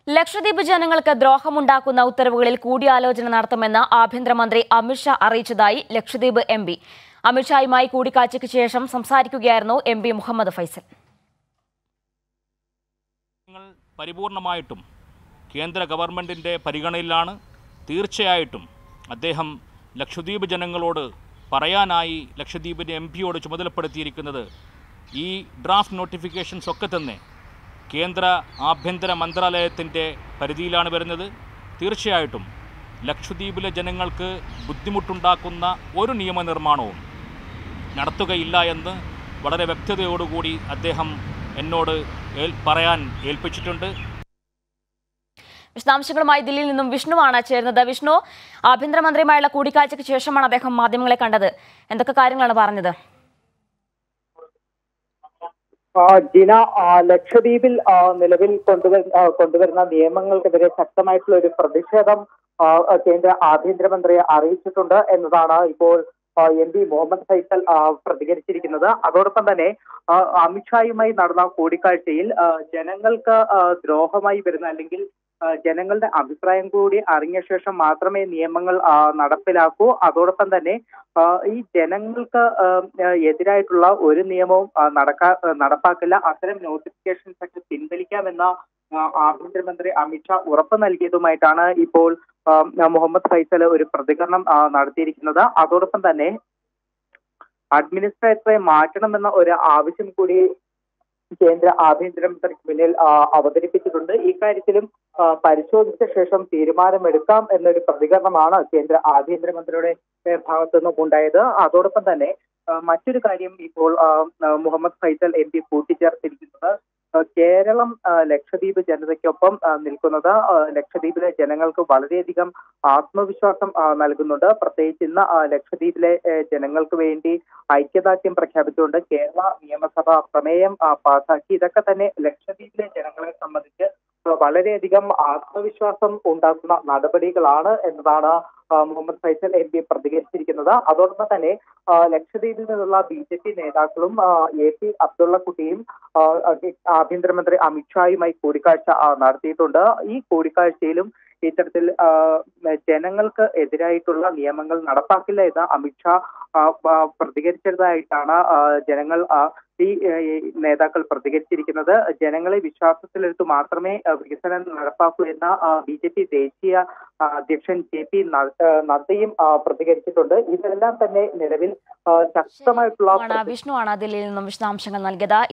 ലക്ഷദ്വീപ് ജനങ്ങൾക്ക് ദ്രോഹമുണ്ടാക്കുന്ന ഉത്തരവുകളിൽ കൂടിയാലോചന നടത്തുമെന്ന് ആഭ്യന്തരമന്ത്രി അമിത്ഷാ അറിയിച്ചതായി ലക്ഷദ്വീപ് എംപി. അമിത്ഷായുമായി കൂടിക്കാഴ്ചയ്ക്ക് ശേഷം സംസാരിക്കുകയായിരുന്നു എംപി മുഹമ്മദ് ഫൈസൽ. പരിപൂർണമായിട്ടും കേന്ദ്ര ഗവൺമെന്റിന്റെ പരിഗണനയിലാണ്. തീർച്ചയായിട്ടും അദ്ദേഹം ലക്ഷദ്വീപ് ജനങ്ങളോട് പറയാനായി ലക്ഷദ്വീപിന്റെ എംപിയോട് ചുമതലപ്പെടുത്തിയിരിക്കുന്നത് ഈ ഡ്രാഫ്റ്റ് നോട്ടിഫിക്കേഷൻസ് ഒക്കെ തന്നെ കേന്ദ്ര ആഭ്യന്തര മന്ത്രാലയത്തിൻ്റെ പരിധിയിലാണ് വരുന്നത്. തീർച്ചയായിട്ടും ലക്ഷദ്വീപിലെ ജനങ്ങൾക്ക് ബുദ്ധിമുട്ടുണ്ടാക്കുന്ന ഒരു നിയമനിർമ്മാണവും നടത്തുകയില്ല എന്ന് വളരെ വ്യക്തതയോടുകൂടി അദ്ദേഹം എന്നോട് പറയാൻ ഏൽപ്പിച്ചിട്ടുണ്ട്. വിശദാംശങ്ങളുമായി ദില്ലിയിൽ നിന്നും വിഷ്ണുവാണ് ചേരുന്നത്. വിഷ്ണു, ആഭ്യന്തരമന്ത്രിയുമായുള്ള കൂടിക്കാഴ്ചയ്ക്ക് ശേഷമാണ് അദ്ദേഹം മാധ്യമങ്ങളെ കണ്ടത്. എന്തൊക്കെ കാര്യങ്ങളാണ് പറഞ്ഞത്? ജിന, ലക്ഷദ്വീപിൽ നിലവിൽ കൊണ്ടുവരുന്ന നിയമങ്ങൾക്കെതിരെ ശക്തമായിട്ടുള്ള ഒരു പ്രതിഷേധം കേന്ദ്ര ആഭ്യന്തരമന്ത്രിയെ അറിയിച്ചിട്ടുണ്ട് എന്നതാണ് ഇപ്പോൾ എം പി മുഹമ്മദ് ഫൈസൽ പ്രതികരിച്ചിരിക്കുന്നത്. അതോടൊപ്പം തന്നെ അമിത്ഷായുമായി നടന്ന കൂടിക്കാഴ്ചയിൽ ജനങ്ങൾക്ക് ദ്രോഹമായി വരുന്ന അല്ലെങ്കിൽ ജനങ്ങളുടെ അഭിപ്രായം കൂടി അറിഞ്ഞ ശേഷം മാത്രമേ നിയമങ്ങൾ നടപ്പിലാക്കൂ. അതോടൊപ്പം തന്നെ ഈ ജനങ്ങൾക്ക് എതിരായിട്ടുള്ള ഒരു നിയമവും നടപ്പാക്കില്ല. അത്തരം നോട്ടിഫിക്കേഷൻസ് ഒക്കെ പിൻവലിക്കാമെന്ന ആഭ്യന്തരമന്ത്രി അമിത്ഷാ ഉറപ്പ് നൽകിയതുമായിട്ടാണ് ഇപ്പോൾ മുഹമ്മദ് ഫൈസൽ ഒരു പ്രതികരണം നടത്തിയിരിക്കുന്നത്. അതോടൊപ്പം തന്നെ അഡ്മിനിസ്ട്രേറ്ററെ മാറ്റണമെന്ന ഒരു ആവശ്യം കൂടി കേന്ദ്ര ആഭ്യന്തരമന്ത്രിക്ക് മുന്നിൽ അവതരിപ്പിച്ചിട്ടുണ്ട്. ഇക്കാര്യത്തിലും പരിശോധിച്ച ശേഷം തീരുമാനമെടുക്കാം എന്നൊരു പ്രതികരണമാണ് കേന്ദ്ര ആഭ്യന്തരമന്ത്രിയുടെ ഭാഗത്തു നിന്നും ഉണ്ടായത്. അതോടൊപ്പം തന്നെ മറ്റൊരു കാര്യം ഇപ്പോൾ മുഹമ്മദ് ഫൈസൽ എം പി കൂട്ടിച്ചേർത്തിരിക്കുന്നത് കേരളം ലക്ഷദ്വീപ് ജനതയ്ക്കൊപ്പം നിൽക്കുന്നത് ലക്ഷദ്വീപിലെ ജനങ്ങൾക്ക് വളരെയധികം ആത്മവിശ്വാസം നൽകുന്നുണ്ട്. പ്രത്യേകിച്ച് ഇന്ന് ലക്ഷദ്വീപിലെ ജനങ്ങൾക്ക് വേണ്ടി ഐക്യദാർഢ്യം പ്രഖ്യാപിച്ചുകൊണ്ട് കേരള നിയമസഭ പ്രമേയം പാസാക്കി. ഇതൊക്കെ തന്നെ ലക്ഷദ്വീപിലെ ജനങ്ങളെ സംബന്ധിച്ച് വളരെയധികം ആത്മവിശ്വാസം ഉണ്ടാക്കുന്ന നടപടികളാണ് എന്നതാണ് മുഹമ്മദ് ഫൈസൽ എം പി പ്രതികരിച്ചിരിക്കുന്നത്. അതോടൊപ്പം തന്നെ ലക്ഷദ്വീപിൽ നിന്നുള്ള BJP നേതാക്കളും AP അബ്ദുള്ളക്കുട്ടിയും ആഭ്യന്തരമന്ത്രി അമിത്ഷായുമായി കൂടിക്കാഴ്ച നടത്തിയിട്ടുണ്ട്. ഈ കൂടിക്കാഴ്ചയിലും ഇത്തരത്തിൽ ജനങ്ങൾക്ക് എതിരായിട്ടുള്ള നിയമങ്ങൾ നടപ്പാക്കില്ല എന്ന് അമിത്ഷാ പ്രതികരിച്ചതായിട്ടാണ് ഈ നേതാക്കൾ പ്രതികരിച്ചിരിക്കുന്നത്. ജനങ്ങളെ വിശ്വാസത്തിലെടുത്ത് മാത്രമേ വികസനം നടപ്പാക്കൂ എന്ന BJP ദേശീയ അധ്യക്ഷൻ JP നദ്ദയും പ്രതികരിച്ചിട്ടുണ്ട്. ഇതെല്ലാം തന്നെ നിലവിൽ ശക്തമായിട്ടുള്ള വിഷ്ണുവാണ് ദില്ലിയിൽ നിന്നും വിശദാംശങ്ങൾ നൽകിയത്.